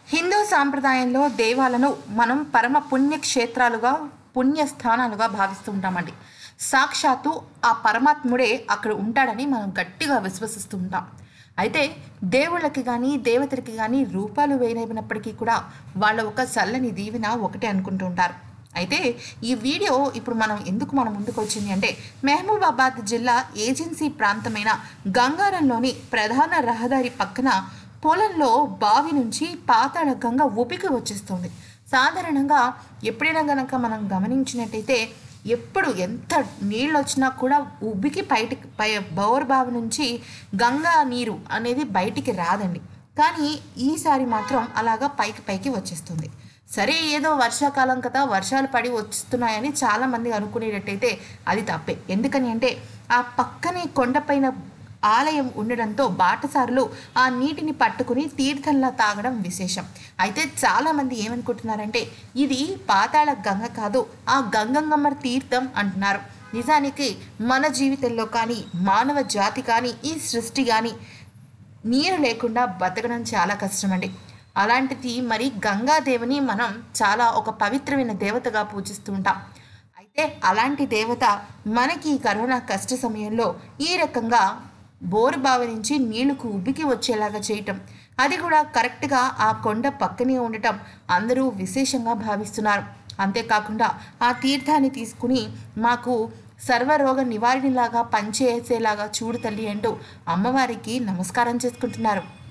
హిందూ సాంప్రదాయంలో దేవాలను మనం పరమ పుణ్యక్షేత్రాలుగా పుణ్యస్థానాలుగా భావిస్తూ ఉంటామండి. సాక్షాత్తు ఆ పరమాత్ముడే అక్కడ ఉంటాడని మనం గట్టిగా విశ్వసిస్తూ ఉంటాం. అయితే దేవుళ్ళకి కానీ దేవతలకి కానీ రూపాలు వేయనప్పటికీ కూడా వాళ్ళ ఒక చల్లని దీవెన ఒకటే అనుకుంటూ ఉంటారు. అయితే ఈ వీడియో ఇప్పుడు మన ముందుకు వచ్చింది అంటే మహబూబాబాద్ జిల్లా ఏజెన్సీ ప్రాంతమైన గంగారంలోని ప్రధాన రహదారి పక్కన పొలంలో బావి నుంచి పాతాళ గంగ ఉబికి వచ్చేస్తుంది. సాధారణంగా ఎప్పుడైనా గనక మనం గమనించినట్టయితే ఎప్పుడు ఎంత నీళ్ళు వచ్చినా కూడా ఉబికి బోర్ బావి నుంచి గంగా నీరు అనేది బయటికి రాదండి. కానీ ఈసారి మాత్రం అలాగా పైకి వచ్చేస్తుంది. సరే, ఏదో వర్షాకాలం కదా, వర్షాలు పడి వస్తున్నాయని చాలామంది అనుకునేటట్టయితే అది తప్పే. ఎందుకని అంటే ఆ పక్కనే కొండపైన ఆలయం ఉండడంతో బాటసారులు ఆ నీటిని పట్టుకుని తీర్థంలా తాగడం విశేషం. అయితే చాలామంది ఏమనుకుంటున్నారంటే ఇది పాతాళ గంగ కాదు, ఆ గంగమ్మ తీర్థం అంటున్నారు. నిజానికి మన జీవితంలో కానీ మానవ జాతి కానీ ఈ సృష్టి కానీ నీరు లేకుండా బతకడం చాలా కష్టమండి. అలాంటిది మరి గంగాదేవిని మనం చాలా ఒక పవిత్రమైన దేవతగా పూజిస్తూ ఉంటాం. అయితే అలాంటి దేవత మనకి కరోనా కష్ట సమయంలో ఈ రకంగా బోరుబావి నుంచి నీళ్లకు ఉబికి వచ్చేలాగా చేయటం, అది కూడా కరెక్ట్గా ఆ కొండ పక్కనే ఉండటం అందరూ విశేషంగా భావిస్తున్నారు. అంతేకాకుండా ఆ తీర్థాన్ని తీసుకుని మాకు సర్వరోగ నివారణలాగా పనిచేసేలాగా చూడు తల్లి అంటూ అమ్మవారికి నమస్కారం చేసుకుంటున్నారు.